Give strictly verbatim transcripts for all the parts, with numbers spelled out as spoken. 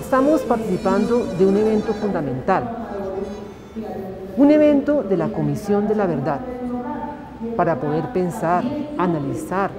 Estamos participando de un evento fundamental, un evento de la Comisión de la Verdad, para poder pensar, analizar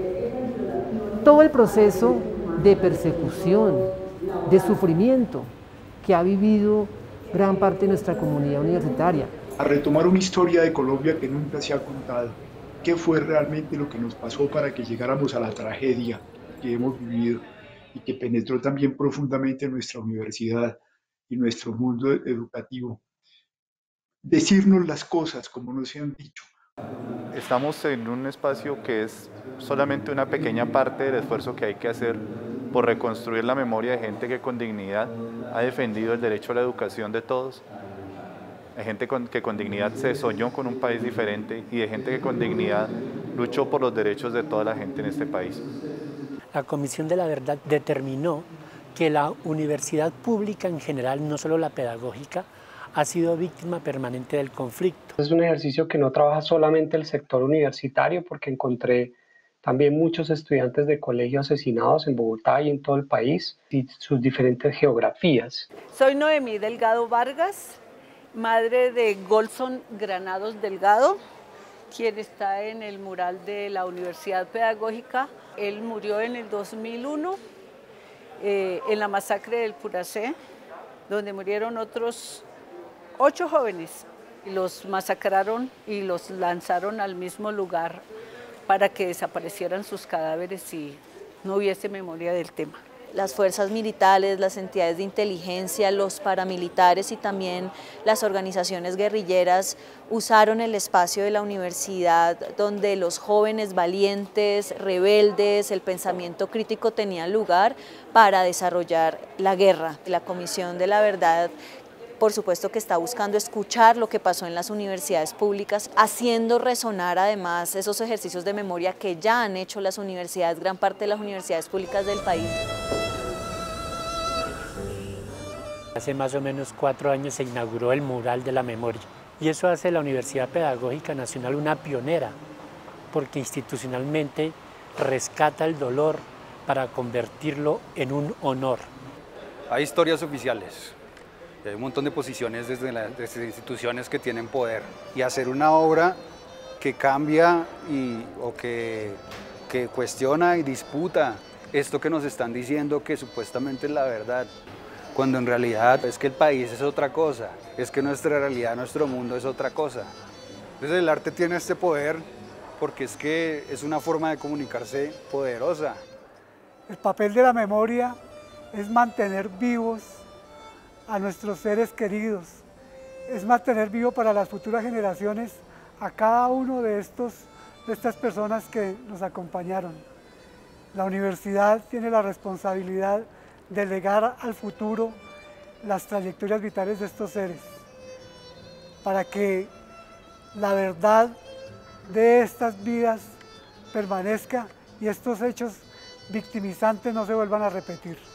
todo el proceso de persecución, de sufrimiento que ha vivido gran parte de nuestra comunidad universitaria. A retomar una historia de Colombia que nunca se ha contado. ¿Qué fue realmente lo que nos pasó para que llegáramos a la tragedia que hemos vivido y que penetró también profundamente en nuestra universidad y nuestro mundo educativo? Decirnos las cosas como nos se han dicho. Estamos en un espacio que es solamente una pequeña parte del esfuerzo que hay que hacer por reconstruir la memoria de gente que con dignidad ha defendido el derecho a la educación de todos, de gente con, que con dignidad se soñó con un país diferente y de gente que con dignidad luchó por los derechos de toda la gente en este país. La Comisión de la Verdad determinó que la universidad pública en general, no solo la pedagógica, ha sido víctima permanente del conflicto. Es un ejercicio que no trabaja solamente el sector universitario, porque encontré también muchos estudiantes de colegio asesinados en Bogotá y en todo el país, y sus diferentes geografías. Soy Noemí Delgado Vargas, madre de Golson Granados Delgado, quien está en el mural de la Universidad Pedagógica. Él murió en el dos mil uno eh, en la masacre del Puracé, donde murieron otros ocho jóvenes. Los masacraron y los lanzaron al mismo lugar para que desaparecieran sus cadáveres y no hubiese memoria del tema. Las fuerzas militares, las entidades de inteligencia, los paramilitares y también las organizaciones guerrilleras usaron el espacio de la universidad donde los jóvenes valientes, rebeldes, el pensamiento crítico tenían lugar para desarrollar la guerra. La Comisión de la Verdad, por supuesto que está buscando escuchar lo que pasó en las universidades públicas, haciendo resonar además esos ejercicios de memoria que ya han hecho las universidades, gran parte de las universidades públicas del país. Hace más o menos cuatro años se inauguró el mural de la memoria y eso hace de la Universidad Pedagógica Nacional una pionera, porque institucionalmente rescata el dolor para convertirlo en un honor. Hay historias oficiales. Hay un montón de posiciones desde las desde instituciones que tienen poder, y hacer una obra que cambia y, o que, que cuestiona y disputa esto que nos están diciendo que supuestamente es la verdad, cuando en realidad es que el país es otra cosa, es que nuestra realidad, nuestro mundo es otra cosa. Entonces el arte tiene este poder porque es que es una forma de comunicarse poderosa. El papel de la memoria es mantener vivos a nuestros seres queridos, es mantener vivo para las futuras generaciones a cada uno de, estos, de estas personas que nos acompañaron. La universidad tiene la responsabilidad de legar al futuro las trayectorias vitales de estos seres, para que la verdad de estas vidas permanezca y estos hechos victimizantes no se vuelvan a repetir.